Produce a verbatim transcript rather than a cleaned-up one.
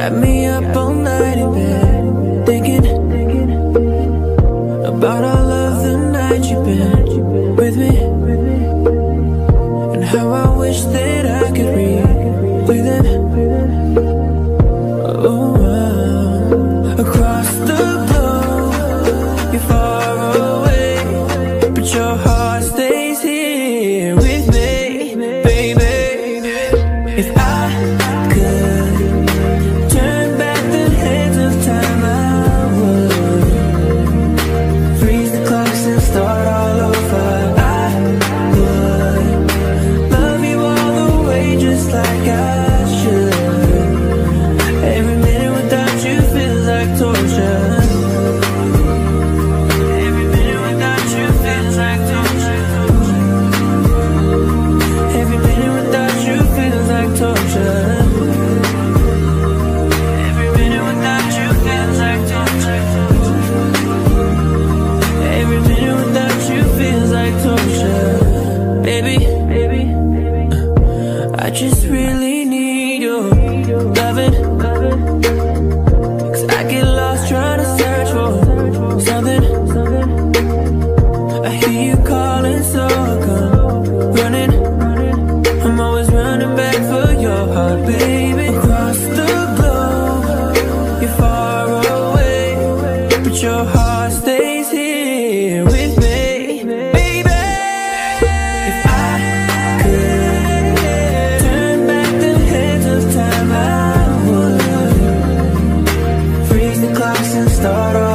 Had me up all night in bed, thinking about all of the nights you've been with me, and how I wish that I could relive them. Oh, wow. Across the globe, you're far away, but your heart stays here with me, baby. If I could turn back the hands of time, I would freeze the clocks and start all over. I would love you all the way just like I should. Every minute without you feels like torture. Every minute without you feels like torture. Every minute without you feels like torture. Every minute without you feels like torture. Every minute without you feels like torture. Baby, baby, I just really need your loving, 'cause I get lost trying to search for something. I hear you calling, so I come running. I'm always running back for your heart, baby. Across the globe, you're far away, but your heart stays here with me, baby. If I could turn back the hands of time, I would freeze the clocks and start all